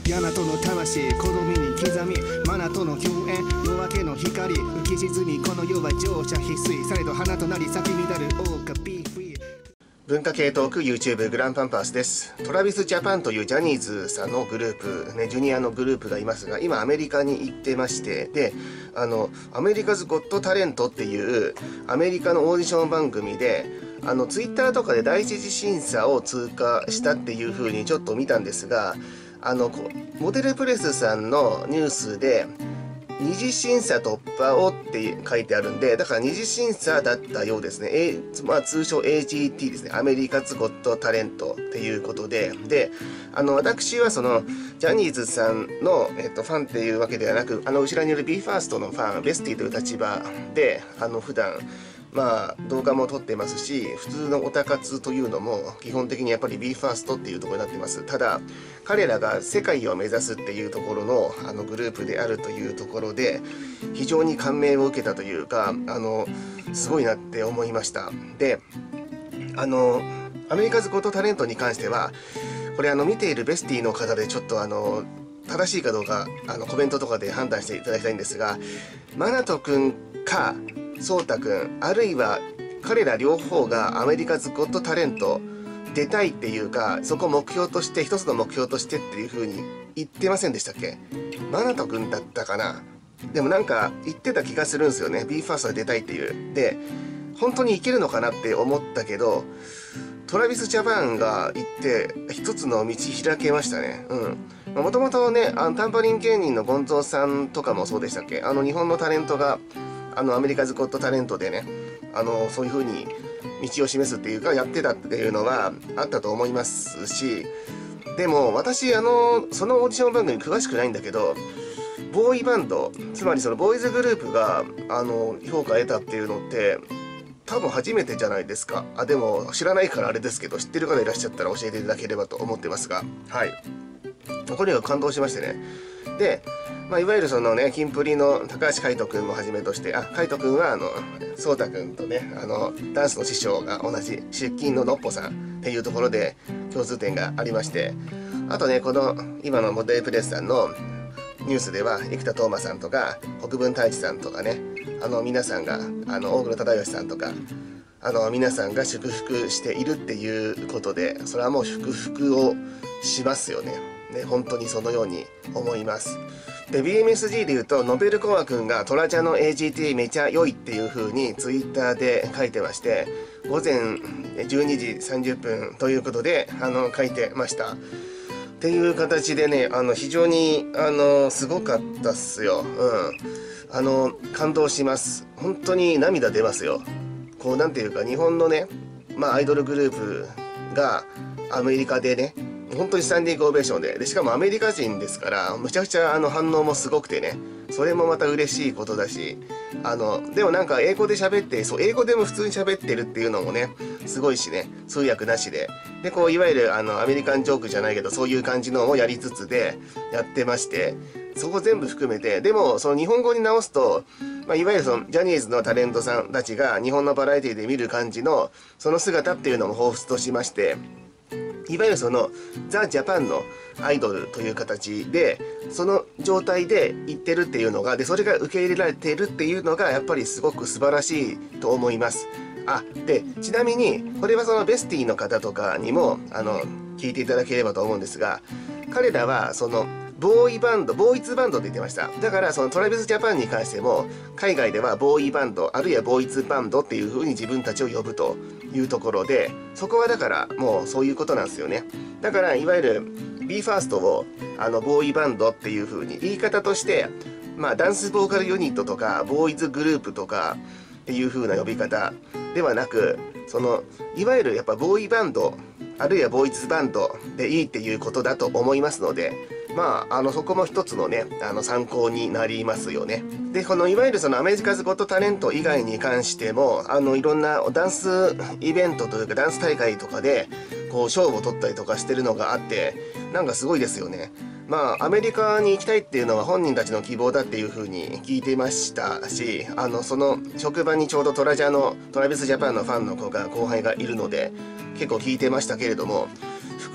大和の魂好みに刻みマナとの共演夜明けの光浮き沈みこの世は乗車翡翠されど花となり咲き乱るオーカビーフリー文化系トーク YouTube グランパンパースです。トラビスジャパンというジャニーズさんのグループ、ね、ジュニアのグループがいますが、今アメリカに行ってまして、で、アメリカズゴットタレントっていうアメリカのオーディション番組で、ツイッターとかで第一次審査を通過したっていう風にちょっと見たんですが、モデルプレスさんのニュースで、二次審査突破をって書いてあるんで、だから二次審査だったようですね。通称 AGT ですね。アメリカズゴットタレントっていうことで、で、私はその、ジャニーズさんの、ファンっていうわけではなく、後ろにいる BE:FIRST のファン、ベスティという立場で、普段、動画も撮ってますし、普通のオタ活というのも、基本的にやっぱり BE:FIRST っていうところになってます。ただ、彼らが世界を目指すっていうところの、グループであるというところで、非常に感銘を受けたというか、すごいなって思いました。で、アメリカズゴットタレントに関しては、これ見ているベスティの方でちょっと正しいかどうか、コメントとかで判断していただきたいんですが、マナト君か、ソータ君、あるいは彼ら両方がアメリカズゴットタレント出たいっていうか、そこを目標として、一つの目標としてっていう風に言ってませんでしたっけ？マナト君だったかな？でもなんか言ってた気がするんですよね。BE:FIRST 出たいっていう。で、本当にいけるのかなって思ったけど、トラビスジャパンが行って一つの道開けましたね。もともとね、タンパリン芸人のゴンゾーさんとかもそうでしたっけ？日本のタレントがアメリカズゴットタレントでね、そういう風に道を示すっていうか、やってたっていうのはあったと思いますし、でも私、そのオーディション番組詳しくないんだけど、ボーイバンド、つまりそのボーイズグループが、評価を得たっていうのって、多分初めてじゃないですか。でも知らないからあれですけど、知ってる方いらっしゃったら教えていただければと思ってますが、はい。とにかく感動しましてね。で、いわゆるそのね、キンプリの高橋海人くんをはじめとして、海人くんはソータくんとね、ダンスの師匠が同じ出勤ののっぽさんっていうところで共通点がありまして、あとね、この今のモデルプレスさんのニュースでは、生田斗真さんとか、国分太一さんとかね、皆さんが、大黒忠義さんとか、皆さんが祝福しているっていうことで、それはもう祝福をしますよね。ね、本当にそのように思います。で、BMSG で言うと、ノベルコア君がトラジャの AGT めちゃ良いっていう風にツイッターで書いてまして、午前12時30分ということで、書いてました。っていう形でね、非常に、すごかったっすよ。感動します。本当に涙出ますよ。こう、なんていうか、日本のね、アイドルグループがアメリカでね、本当にスタンディングオベーションで、しかもアメリカ人ですから、むちゃくちゃ反応もすごくてね、それもまた嬉しいことだし、でもなんか英語で喋って、そう、英語でも普通に喋ってるっていうのもね、すごいしね、通訳なしで。で、こう、いわゆるアメリカンジョークじゃないけど、そういう感じのをやりつつでやってまして、そこ全部含めて、でも、その日本語に直すと、いわゆるそのジャニーズのタレントさんたちが日本のバラエティで見る感じの、その姿っていうのも彷彿としまして、いわゆるそのザ・ジャパンのアイドルという形でその状態で言ってるっていうのがでそれが受け入れられているっていうのがやっぱりすごく素晴らしいと思います。でちなみにこれはそのベスティの方とかにも聞いていただければと思うんですが、彼らはそのボーイズバンドって言ってました。だからそのトラビスジャパンに関しても海外ではボーイバンドあるいはボーイズバンドっていう風に自分たちを呼ぶというところで、そこはだからもうそういうことなんですよね。だからいわゆる BE:FIRST をボーイバンドっていう風に言い方としてダンスボーカルユニットとかボーイズグループとかっていう風な呼び方ではなく、そのいわゆるやっぱボーイバンドあるいはボーイズバンドでいいっていうことだと思いますので、そこも一つのね、参考になりますよね。で、このいわゆるそのアメリカズゴットタレント以外に関しても、いろんなダンスイベントというかダンス大会とかで、こう、賞を取ったりとかしてるのがあって、なんかすごいですよね。アメリカに行きたいっていうのは本人たちの希望だっていう風に聞いてましたし、その職場にちょうどトラビスジャパンのファンの子が後輩がいるので、結構聞いてましたけれども、福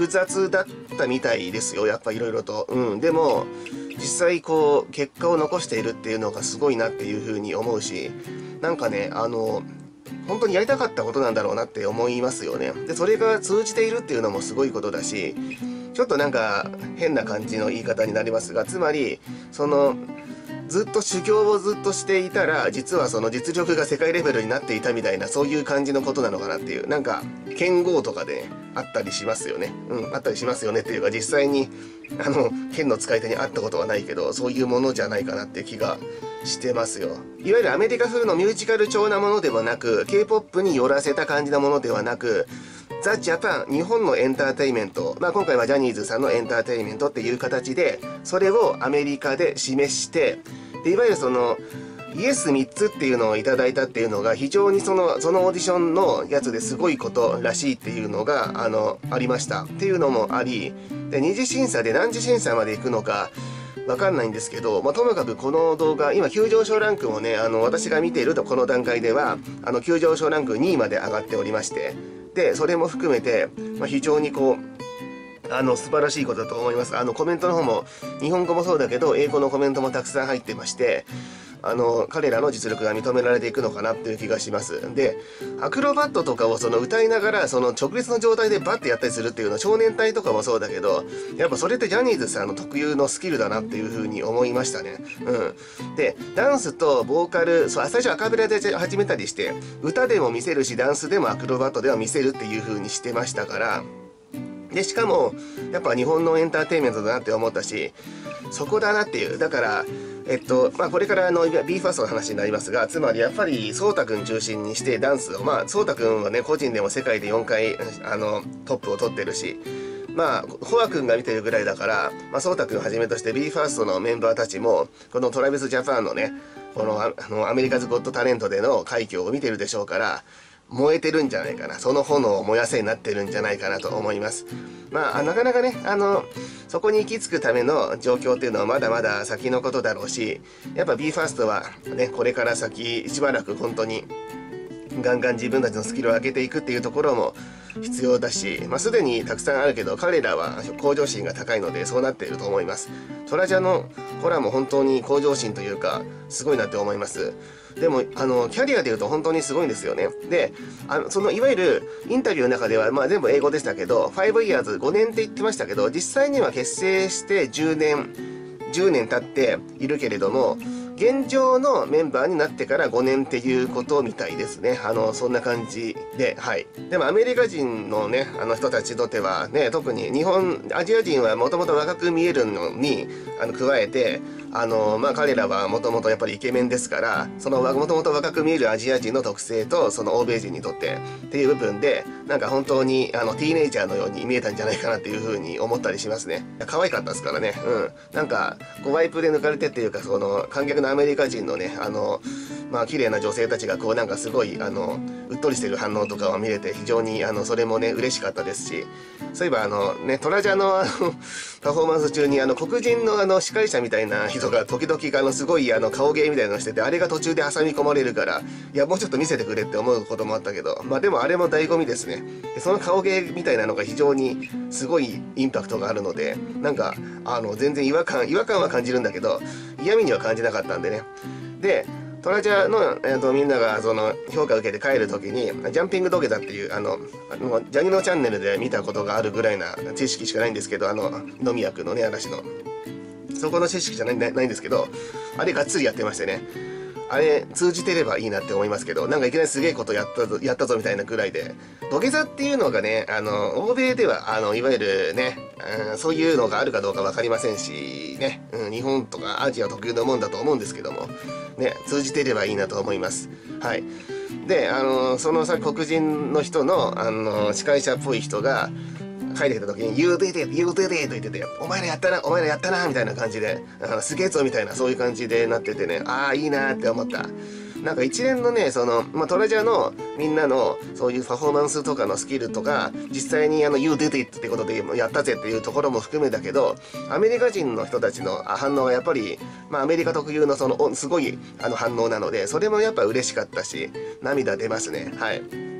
複雑だったみたいですよ、やっぱいろいろと。でも実際こう結果を残しているっていうのがすごいなっていうふうに思うし、なんかね本当にやりたかったことなんだろうなって思いますよね。でそれが通じているっていうのもすごいことだし、ちょっとなんか変な感じの言い方になりますが、つまりずっと修行をずっとしていたら、実はその実力が世界レベルになっていたみたいな、そういう感じのことなのかなっていう、なんか剣豪とかであったりしますよね。あったりしますよねっていうか、実際に剣の使い手に会ったことはないけど、そういうものじゃないかなって気がしてますよ。いわゆるアメリカ風のミュージカル調なものではなく、K-POP に寄らせた感じなものではなく、ザ・ジャパン、日本のエンターテインメント、今回はジャニーズさんのエンターテインメントっていう形で、それをアメリカで示して、でいわゆるイエス3つっていうのをいただいたっていうのが、非常にそのオーディションのやつですごいことらしいっていうのがありましたっていうのもあり、で二次審査で何次審査まで行くのかわかんないんですけど、ともかくこの動画、今急上昇ランクもね、私が見ているとこの段階では急上昇ランク2位まで上がっておりまして、でそれも含めて、非常にこう素晴らしいことだと思います。コメントの方も日本語もそうだけど英語のコメントもたくさん入ってまして、彼らの実力が認められていくのかなっていう気がします。でアクロバットとかを歌いながら直立の状態でバッてやったりするっていうのは、少年隊とかもそうだけど、やっぱそれってジャニーズさんの特有のスキルだなっていうふうに思いましたね。でダンスとボーカル、最初アカペラで始めたりして、歌でも見せるしダンスでもアクロバットでは見せるっていうふうにしてましたから、でしかもやっぱ日本のエンターテインメントだなって思ったし、そこだなっていう。だからこれからBE:FIRSTの話になりますが、つまりやっぱりソウタくん中心にしてダンスを、ソウタくんはね個人でも世界で4回トップを取ってるし、ホアくんが見てるぐらいだから、ソウタくんをはじめとして BE:FIRST のメンバーたちもこのTravisJapanのね、このアメリカズゴットタレントでの快挙を見てるでしょうから、燃えてるんじゃないかな、その炎を燃やせになってるんじゃないかなと思います。なかなかねそこに行き着くための状況っていうのはまだまだ先のことだろうし、やっぱ BE:FIRST はねこれから先しばらく本当にガンガン自分たちのスキルを上げていくっていうところも必要だし、すでにたくさんあるけど、彼らは向上心が高いのでそうなっていると思います。トラジャのコラも本当に向上心というかすごいなって思います。でもキャリアでいうと本当にすごいんですよね。でいわゆるインタビューの中では全部英語でしたけど、5 years 5年って言ってましたけど、実際には結成して10年経っているけれども、現状のメンバーになってから5年っていうことみたいですね。そんな感じで、でもアメリカ人のね人たちにとってはね、特にアジア人はもともと若く見えるのに加えて彼らはもともとやっぱりイケメンですから、そのもともと若く見えるアジア人の特性とその欧米人にとってっていう部分で、なんか本当にティーネイジャーのように見えたんじゃないかなっていうふうに思ったりしますね。可愛かったですからね。なんかワイプで抜かれてっていうか、観客のアメリカ人のね綺麗な女性たちがなんかすごいうっとりしてる反応とかを見れて、非常にそれもね嬉しかったですし、そういえばトラジャのパフォーマンス中に黒人の司会者みたいな人が時々すごい顔芸みたいなのしてて、あれが途中で挟み込まれるから、いやもうちょっと見せてくれって思うこともあったけど、でもあれも醍醐味ですね。でその顔芸みたいなのが非常にすごいインパクトがあるので、なんか全然違和感は感じるんだけど、嫌味には感じなかったんでね。でトラジャの、みんなが評価を受けて帰るときにジャンピング土下座っていうジャニのチャンネルで見たことがあるぐらいな知識しかないんですけど、飲み役のね嵐のそこの知識じゃないんですけど、あれがっつりやってましてね、あれ通じてればいいなって思いますけど、なんかいきなりすげえことやったぞみたいなくらいで、土下座っていうのがね欧米ではいわゆるねそういうのがあるかどうか分かりませんしね、日本とかアジア特有のもんだと思うんですけどもね、通じてればいいなと思います。でその黒人の人の司会者っぽい人が帰ってきた時に「You did it! You did it!」と言ってて「お前らやったなお前らやったな」みたいな感じで、すげえぞみたいな、そういう感じでなっててね、ああいいなって思った。なんか一連のねトラジャのみんなのそういうパフォーマンスとかのスキルとか、実際にYou did it ってことでやったぜっていうところも含めだけど、アメリカ人の人たちの反応はやっぱりアメリカ特有のすごい反応なので、それもやっぱ嬉しかったし涙出ますね。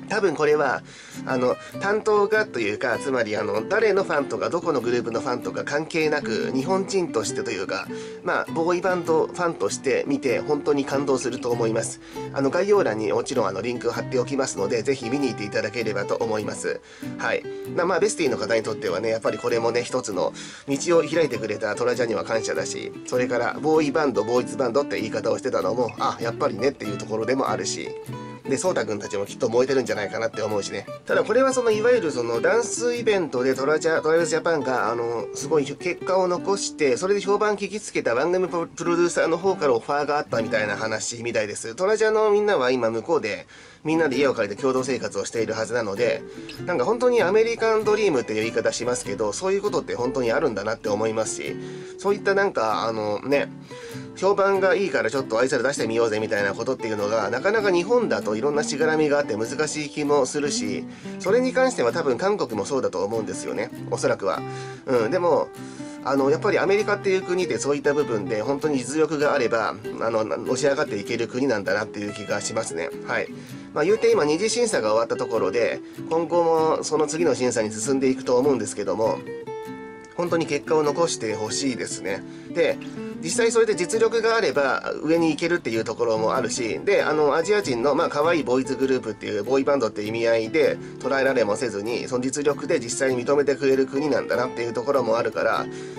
多分これは担当がというか、つまり誰のファンとかどこのグループのファンとか関係なく、日本人としてというか、まあボーイバンドファンとして見て本当に感動すると思います。概要欄にもちろんリンクを貼っておきますので、ぜひ見に行っていただければと思います。はい。まあベスティの方にとってはね、やっぱりこれもね、一つの道を開いてくれたトラジャには感謝だし、それからボーイバンドボーイズバンドって言い方をしてたのも、あ、やっぱりねっていうところでもあるし、で、ソータ君たちもきっと燃えてるんじゃないかなって思うしね。ただこれはいわゆるダンスイベントでトラビスジャパンが、すごい結果を残して、それで評判聞きつけた番組プロデューサーの方からオファーがあったみたいな話みたいです。トラジャのみんなは今向こうで、みんなで家を借りて共同生活をしているはずなので、なんか本当にアメリカンドリームっていう言い方しますけど、そういうことって本当にあるんだなって思いますし、そういったなんか、評判がいいからちょっとあいつら出してみようぜみたいなことっていうのが、なかなか日本だといろんなしがらみがあって難しい気もするし、それに関しては多分韓国もそうだと思うんですよね。おそらくは。でも、やっぱりアメリカっていう国でそういった部分で本当に実力があれば、のし上がっていける国なんだなっていう気がしますね。はい。まあ言うて今二次審査が終わったところで、今後もその次の審査に進んでいくと思うんですけども、本当に結果を残してほしいですね。で、実際それで実力があれば上に行けるっていうところもあるし、で、アジア人の可愛いボーイズグループっていうボーイバンドって意味合いで捉えられもせずに、その実力で実際に認めてくれる国なんだなっていうところもあるから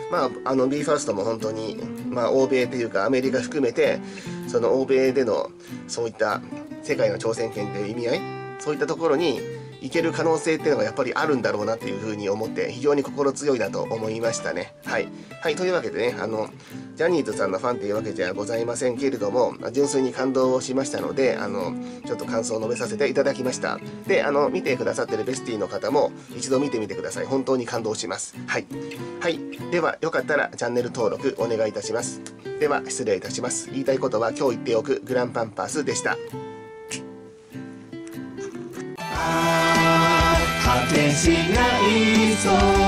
、BE:FIRSTも本当に、欧米っていうかアメリカ含めて、その欧米でのそういった世界の挑戦権っていう意味合い、そういったところにいける可能性っていうのがやっぱりあるんだろうなっていうふうに思って、非常に心強いなと思いましたね。はい。はい、というわけでね、ジャニーズさんのファンっていうわけじゃございませんけれども、純粋に感動をしましたので、ちょっと感想を述べさせていただきました。で、見てくださってるベスティの方も一度見てみてください。本当に感動します。はい。はい。では、よかったらチャンネル登録お願いいたします。では、失礼いたします。言いたいことは今日言っておくグランパンパースでした。 果てしない